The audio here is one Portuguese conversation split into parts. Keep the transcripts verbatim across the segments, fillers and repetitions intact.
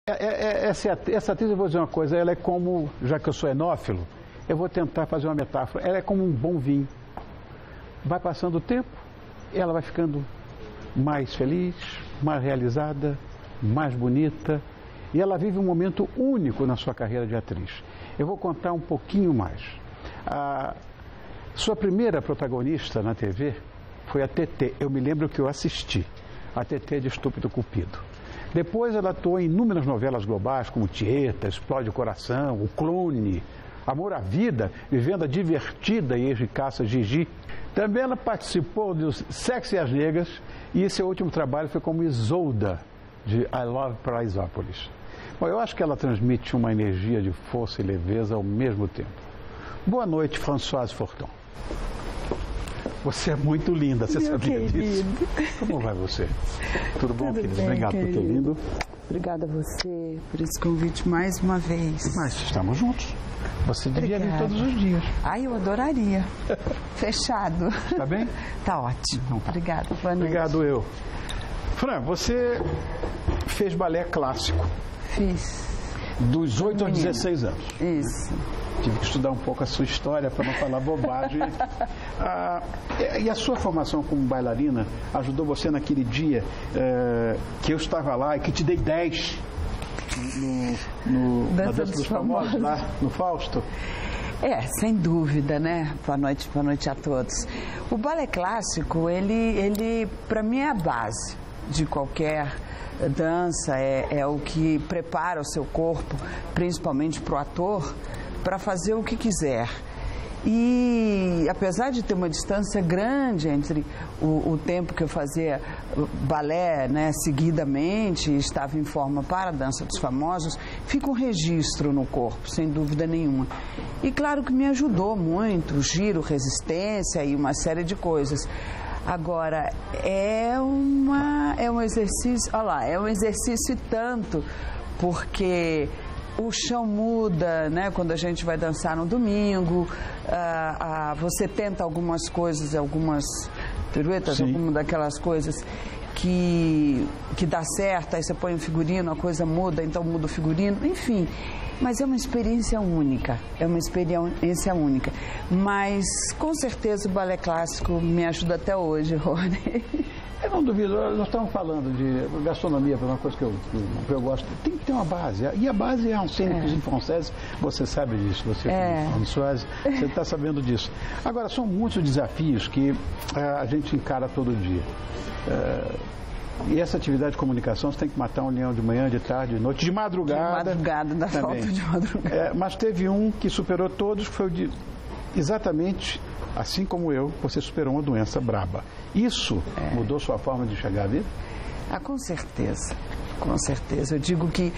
É, é, essa, essa atriz, eu vou dizer uma coisa, ela é como, já que eu sou enófilo, eu vou tentar fazer uma metáfora, ela é como um bom vinho. Vai passando o tempo, ela vai ficando mais feliz, mais realizada, mais bonita, e ela vive um momento único na sua carreira de atriz. Eu vou contar um pouquinho mais. A sua primeira protagonista na T V foi a Tetê. Eu me lembro que eu assisti a Tetê de Estúpido Cupido. Depois ela atuou em inúmeras novelas globais, como Tieta, Explode o Coração, O Clone, Amor à Vida, Vivenda Divertida e Ex-de-Caça Gigi. Também ela participou dos Sexy e as Negras e seu último trabalho foi como Isolda, de I Love Paraisópolis. Bom, eu acho que ela transmite uma energia de força e leveza ao mesmo tempo. Boa noite, Françoise Forton. Você é muito linda, você Meu sabia querido. disso? Como vai você? Tudo bom, Tudo querido? bem, Obrigado querido. por ter vindo. Obrigada a você por esse convite mais uma vez. Mas estamos juntos. Você devia vir Obrigada. todos os dias. Ai, eu adoraria. Fechado. Tá bem? Tá ótimo. Então tá. Obrigada, boa noite. Obrigado, eu. Fran, você fez balé clássico Fiz. dos oito aos Menina. dezesseis anos. Isso. Tive que estudar um pouco a sua história para não falar bobagem. Ah, e a sua formação como bailarina ajudou você naquele dia eh, que eu estava lá e que te dei dez no, no, na Dança Dança dos dos Famosos, Famosos. lá no Fausto? É, sem dúvida, né? Boa noite, boa noite a todos. O balé clássico, ele, ele para mim é a base de qualquer dança, é, é o que prepara o seu corpo, principalmente para o ator, para fazer o que quiser. E apesar de ter uma distância grande entre o, o tempo que eu fazia balé, né, seguidamente, estava em forma para a Dança dos Famosos, fica um registro no corpo, sem dúvida nenhuma. E claro que me ajudou muito, giro, resistência e uma série de coisas. Agora, é, uma, é um exercício, olha lá, é um exercício e tanto, porque o chão muda, né? Quando a gente vai dançar no domingo, ah, ah, você tenta algumas coisas, algumas piruetas, Sim. alguma daquelas coisas que, que dá certo, aí você põe um figurino, a coisa muda, então muda o figurino, enfim. Mas é uma experiência única, é uma experiência única. Mas, com certeza, o balé clássico me ajuda até hoje, Rony. Eu não duvido, nós estamos falando de gastronomia, uma coisa que eu, que eu gosto. Tem que ter uma base. E a base é um cênico em francês, você sabe disso, você É. como Françoise, você está sabendo disso. Agora, são muitos desafios que eh, a gente encara todo dia. Eh, e essa atividade de comunicação, você tem que matar um leão de manhã, de tarde, de noite, de madrugada. De madrugada, dá também. falta de madrugada. Eh, mas teve um que superou todos, que foi o de, exatamente, assim como eu, você superou uma doença braba. Isso É. mudou sua forma de chegar à vida? Ah, com certeza, com certeza. Eu digo que,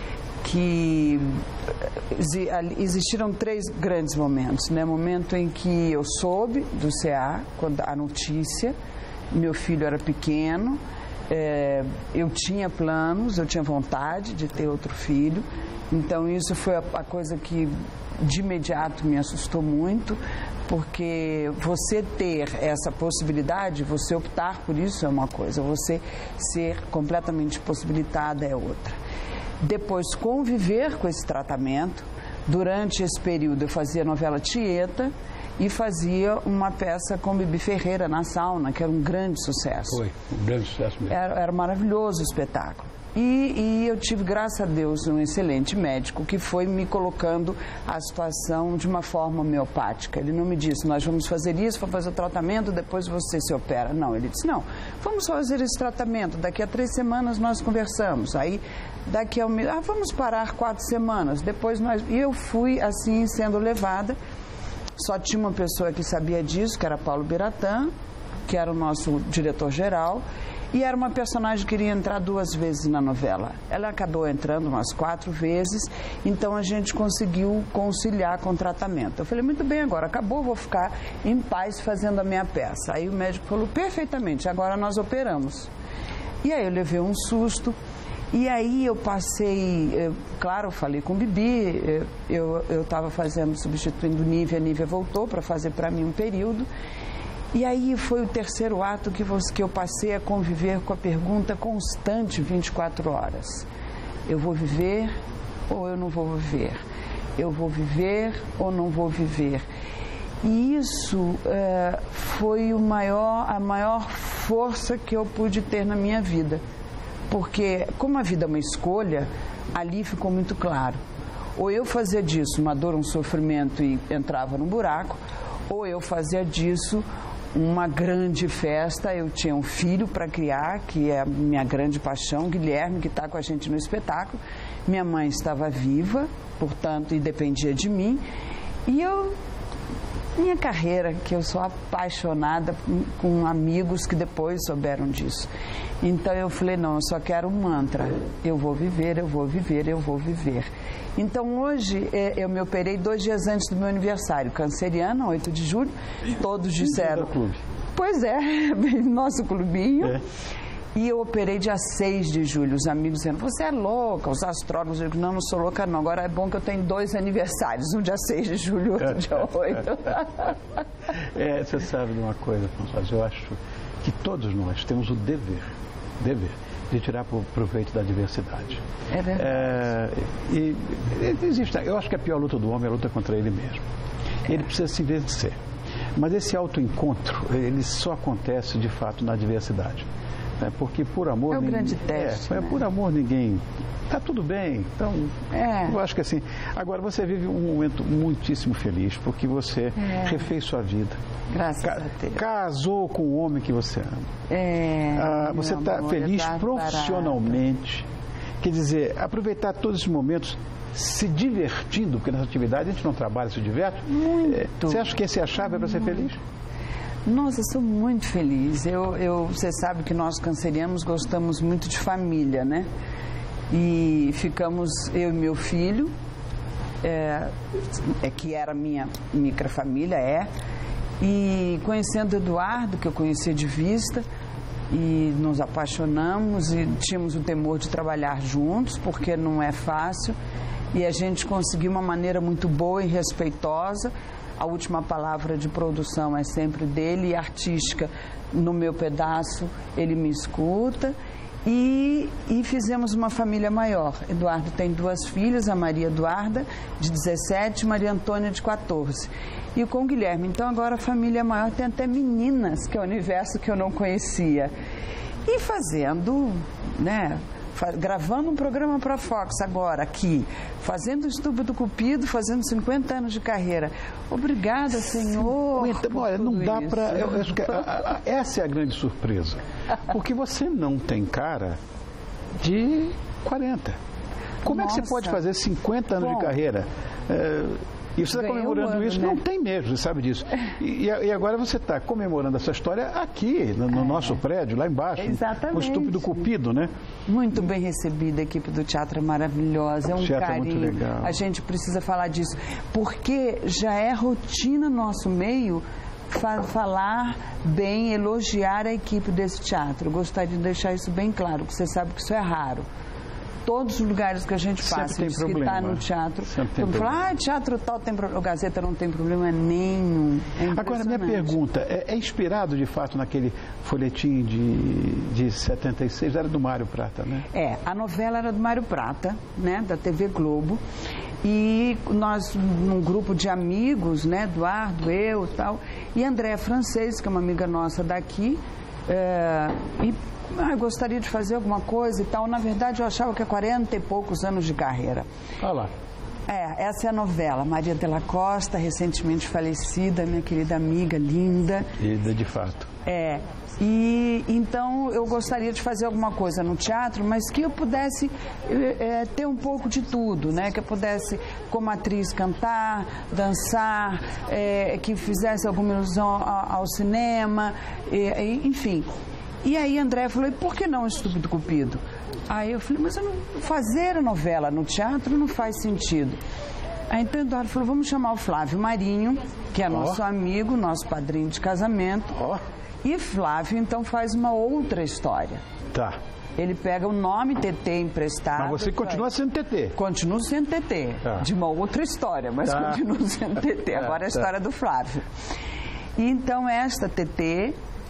que exi- ali existiram três grandes momentos, né? Momento em que eu soube do C A, quando a notícia, meu filho era pequeno, é, eu tinha planos, eu tinha vontade de ter outro filho, então isso foi a, a coisa que de imediato me assustou muito, porque você ter essa possibilidade, você optar por isso é uma coisa, você ser completamente possibilitada é outra. Depois, conviver com esse tratamento, durante esse período eu fazia a novela Tieta e fazia uma peça com Bibi Ferreira na Sauna, que era um grande sucesso. Foi, um grande sucesso mesmo. Era, era maravilhoso o espetáculo. E, e eu tive, graças a Deus, um excelente médico que foi me colocando a situação de uma forma homeopática. Ele não me disse, nós vamos fazer isso, vamos fazer o tratamento, depois você se opera. Não, ele disse, não, vamos fazer esse tratamento, daqui a três semanas nós conversamos. Aí, daqui a um mês, ah, vamos parar quatro semanas, depois nós... E eu fui, assim, sendo levada. Só tinha uma pessoa que sabia disso, que era Paulo Biratã, que era o nosso diretor-geral, e era uma personagem que iria entrar duas vezes na novela. Ela acabou entrando umas quatro vezes, então a gente conseguiu conciliar com o tratamento. Eu falei, muito bem, agora acabou, vou ficar em paz fazendo a minha peça. Aí o médico falou, perfeitamente, agora nós operamos. E aí eu levei um susto, e aí eu passei, eu, claro, eu falei com o Bibi, eu estava fazendo, substituindo Nívia, a Nívia voltou para fazer para mim um período. E aí foi o terceiro ato que, você, que eu passei a conviver com a pergunta constante vinte e quatro horas. Eu vou viver ou eu não vou viver? Eu vou viver ou não vou viver? E isso é, foi o maior, a maior força que eu pude ter na minha vida. Porque, como a vida é uma escolha, ali ficou muito claro. Ou eu fazia disso uma dor, um sofrimento e entrava no buraco, ou eu fazia disso uma grande festa. Eu tinha um filho para criar, que é a minha grande paixão, Guilherme, que está com a gente no espetáculo. Minha mãe estava viva, portanto, e dependia de mim. E eu... Minha carreira, que eu sou apaixonada com amigos que depois souberam disso. Então eu falei, não, eu só quero um mantra. Eu vou viver, eu vou viver, eu vou viver. Então hoje eu me operei dois dias antes do meu aniversário, canceriana, oito de julho. Todos disseram... Pois é, nosso clubinho. É. E eu operei dia seis de julho. Os amigos dizendo, você é louca, os astrólogos. Eu digo, não, não sou louca não. Agora é bom que eu tenho dois aniversários, um dia seis de julho e outro dia oito. É, você sabe de uma coisa, Françoise, eu acho que todos nós temos o dever, dever de tirar proveito da diversidade. É verdade. É, e, existe, eu acho que a pior luta do homem é a luta contra ele mesmo. Ele precisa se vencer. Mas esse autoencontro, ele só acontece de fato na diversidade. É porque por amor... É o ninguém, grande teste. É, né? Por amor ninguém... Está tudo bem. Então, é. eu acho que assim... Agora, você vive um momento muitíssimo feliz, porque você é. refez sua vida. Graças Ca a Deus. Casou com o homem que você ama. É, ah, você está feliz profissionalmente. Barata. Quer dizer, aproveitar todos esses momentos se divertindo, porque nessa atividade a gente não trabalha, se diverte. Muito. É, você acha que essa é a chave para ser feliz? Nossa, sou muito feliz. Eu, eu, você sabe que nós cancerianos gostamos muito de família, né? E ficamos, eu e meu filho, é, é que era minha microfamília, é, e conhecendo Eduardo, que eu conhecia de vista, e nos apaixonamos e tínhamos o temor de trabalhar juntos, porque não é fácil, e a gente conseguiu uma maneira muito boa e respeitosa. A última palavra de produção é sempre dele, e artística, no meu pedaço, ele me escuta. E, e fizemos uma família maior. Eduardo tem duas filhas, a Maria Eduarda, de dezessete, e Maria Antônia, de quatorze. E com o Guilherme. Então agora a família é maior, tem até meninas, que é o universo que eu não conhecia. E fazendo, né... gravando um programa para a Fox agora, aqui, fazendo o Estúpido Cupido, fazendo cinquenta anos de carreira. Obrigada, Senhor. cinquenta, olha, não dá para... Essa é a grande surpresa. Porque você não tem cara de quarenta. Como Nossa. é que você pode fazer cinquenta anos Bom, de carreira? É, e você está comemorando ano, isso? Né? Não tem mesmo, você sabe disso. E, e agora você está comemorando essa história aqui, no, no é. nosso prédio, lá embaixo. Exatamente. O Estúpido Cupido, né? Muito bem recebida, a equipe do teatro é maravilhosa, é um teatro carinho. É muito legal. A gente precisa falar disso, porque já é rotina no nosso meio fa falar bem, elogiar a equipe desse teatro. Eu gostaria de deixar isso bem claro, porque você sabe que isso é raro. Todos os lugares que a gente passa, diz que está no teatro, vamos falar, ah, teatro tal tem problema, o Gazeta não tem problema nenhum. É Agora, minha pergunta, é, é inspirado de fato naquele folhetim de, de setenta e seis, era do Mário Prata, né? É, a novela era do Mário Prata, né, da T V Globo, e nós, num grupo de amigos, né, Eduardo, eu e tal, e Andréa Francês, que é uma amiga nossa daqui, é, e Ah, eu gostaria de fazer alguma coisa e tal. Na verdade, eu achava que há quarenta e poucos anos de carreira. Olha lá. É, essa é a novela. Maria de la Costa, recentemente falecida, minha querida amiga, linda. Linda, de fato. É. E então eu gostaria de fazer alguma coisa no teatro, mas que eu pudesse é, ter um pouco de tudo, né? Que eu pudesse, como atriz, cantar, dançar, é, que fizesse alguma ilusão ao, ao cinema, e, enfim. E aí André falou, e por que não Estúpido Cupido? Aí eu falei, mas eu não, fazer a novela no teatro não faz sentido. Aí então Eduardo falou, vamos chamar o Flávio Marinho, que é nosso oh. amigo, nosso padrinho de casamento. Oh. E Flávio então faz uma outra história. Tá. Ele pega o nome T T emprestado. Mas você continua sendo T T. Continuo sendo T T, tá. De uma outra história, mas tá. continuo sendo T T. Agora é a história do Flávio. E então esta T T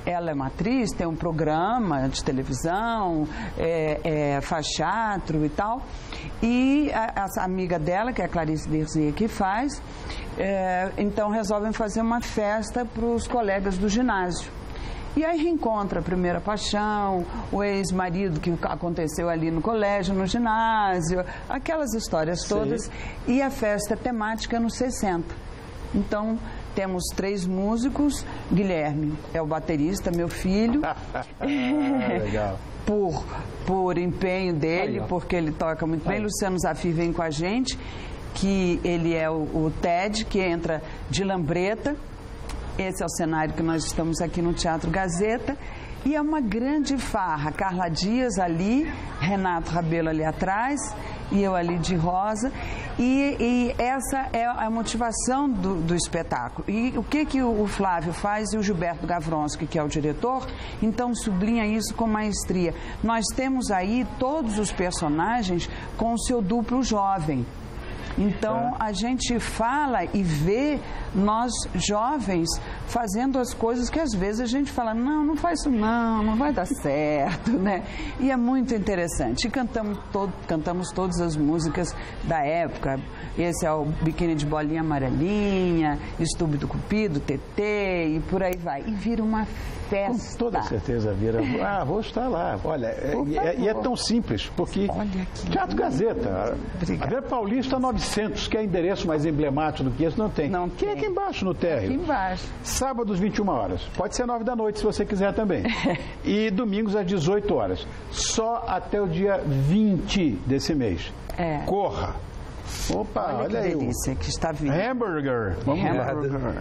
ela é uma atriz, tem um programa de televisão, é, é, faz teatro e tal. E a, a amiga dela, que é a Clarice Derzier, que faz, é, então resolvem fazer uma festa para os colegas do ginásio. E aí reencontra a primeira paixão, o ex-marido que aconteceu ali no colégio, no ginásio, aquelas histórias todas. Sim. E a festa é temática nos sessenta. Então, temos três músicos. Guilherme é o baterista, meu filho. Ah, legal. Por, por empenho dele, Aí, porque ele toca muito bem. Aí. Luciano Zafir vem com a gente, que ele é o, o Ted, que entra de lambreta. Esse é o cenário que nós estamos aqui no Teatro Gazeta. E é uma grande farra. Carla Dias ali, Renato Rabelo ali atrás, e eu ali de rosa. E, e essa é a motivação do, do espetáculo. E o que, que o Flávio faz e o Gilberto Gavronski, que é o diretor, então sublinha isso com maestria. Nós temos aí todos os personagens com o seu duplo jovem. Então, a gente fala e vê nós jovens fazendo as coisas que às vezes a gente fala, não, não faz isso não, não vai dar certo, né? E é muito interessante. E cantamos, todo, cantamos todas as músicas da época. Esse é o Biquíni de Bolinha Amarelinha, Estúpido Cupido, Tetê e por aí vai. E vira uma festa. Com toda certeza vira. Ah, vou estar lá. Olha, é, e é tão simples, porque Teatro Gazeta, a Vera Paulista novecentos, que é endereço mais emblemático do que esse, não tem. Não que tem. É aqui embaixo no térreo. Aqui embaixo. Sábados, vinte e uma horas. Pode ser nove da noite, se você quiser também. E domingos, às dezoito horas. Só até o dia vinte desse mês. É. Corra. Opa, olha, olha que aí. delícia que está vindo. Hambúrguer. Vamos Hambúrguer.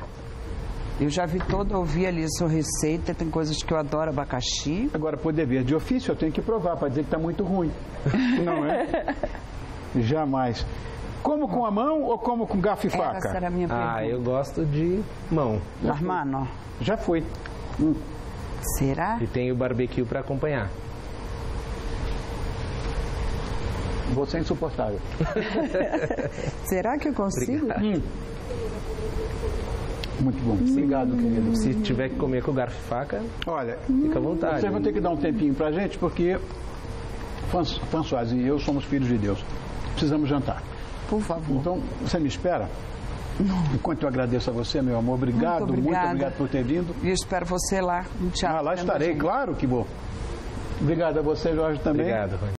Eu já vi toda, ouvi ali a sua receita, tem coisas que eu adoro, abacaxi. Agora, por dever de ofício, eu tenho que provar para dizer que está muito ruim. Não é? Jamais. Como com a mão ou como com garfo e faca? Essa era a minha pergunta. Ah, eu gosto de mão. Las manos. Já foi. Hum. Será? E tem o barbecue para acompanhar. Você é insuportável. Será que eu consigo? Hum. Muito bom. Obrigado, querido. Se tiver que comer com garfo e faca, olha, fica à vontade. Vocês vão ter que dar um tempinho pra gente, porque Françoise e eu somos filhos de Deus. Precisamos jantar. Por favor. Então, você me espera? Enquanto eu agradeço a você, meu amor. Obrigado, muito, muito obrigado por ter vindo. E eu espero você lá no teatro. Ah, lá estarei, claro que vou. Obrigado a você, Jorge, também. Obrigado, Rony.